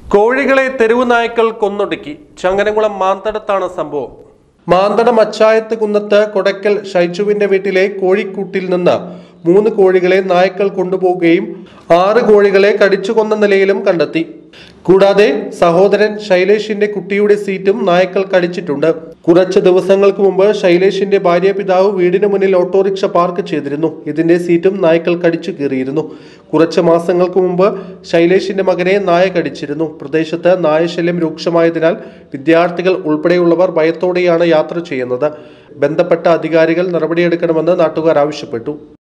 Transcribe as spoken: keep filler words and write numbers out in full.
കോഴികളെ തെരുവു നായ്ക്കൾ കൊന്നൊടുക്കി. ചങ്ങരംകുളം മാന്തടത്താണ് സംഭവം. മാന്തടം അച്ചായത്ത് കുന്നത്ത് കൊടക്കൽ ഷൈജുവിന്റെ വീട്ടിലെ കോഴിക്കൂട്ടിൽ നിന്ന് മൂന്ന് കോഴികളെ നായ്ക്കൾ കൊണ്ടുപോവുകയും ആറ് കോഴികളെ കടിച്ചു കൊന്ന നിലയിലും കണ്ടെത്തി. കൂടാതെ സഹോദരൻ ശൈലേഷിന്റെ കുട്ടിയുടെ സീറ്റും നായ്ക്കൾ കടിച്ചിട്ടുണ്ട്. കുറച്ച് ദിവസങ്ങൾക്ക് മുമ്പ് ശൈലേഷിന്റെ ഭാര്യ പിതാവ് വീടിന് മുന്നിൽ ഓട്ടോറിക്ഷ പാർക്ക് ചെയ്തിരുന്നു. ഇതിന്റെ സീറ്റും നായ്ക്കൾ കടിച്ചു കീറിയിരുന്നു. കുറച്ച് മാസങ്ങൾക്ക് മുമ്പ് ശൈലേഷിന്റെ മകനെ നായ കടിച്ചിരുന്നു. പ്രദേശത്ത് നായശല്യം രൂക്ഷമായതിനാൽ വിദ്യാർത്ഥികൾ ഉൾപ്പെടെയുള്ളവർ ഭയത്തോടെയാണ് യാത്ര ചെയ്യുന്നത്. ബന്ധപ്പെട്ട അധികാരികൾ നടപടിയെടുക്കണമെന്ന് നാട്ടുകാർ ആവശ്യപ്പെട്ടു.